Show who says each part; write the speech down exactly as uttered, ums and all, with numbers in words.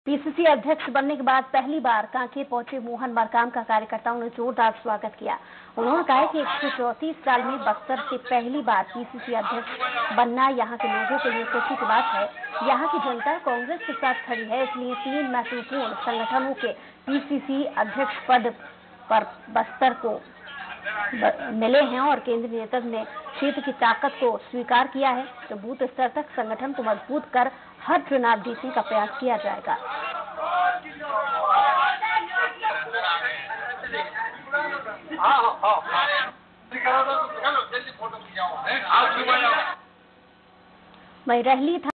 Speaker 1: PCC अध्यक्ष बनने के बाद पहली बार कांकेर पहुंचे मोहन मरकाम का कार्यकर्ताओं ने जोरदार स्वागत किया। उन्होंने कहा कि एक सौ चौंतीस साल में बक्सर से पहली बार पीसीसी अध्यक्ष बनना यहां के लोगों के लिए खुशी की बात है। यहां की जनता कांग्रेस के साथ खड़ी है, इसलिए तीन महत्वपूर्ण संगठनों के पीसीसी अध्यक्ष पद पर बस्तर को मिले हैं और केंद्रीय नेतृत्व ने क्षेत्र की ताकत को स्वीकार किया है तो बूथ स्तर तक संगठन को मजबूत कर हर चुनाव जीतने का प्रयास किया जाएगा। वहीं रहली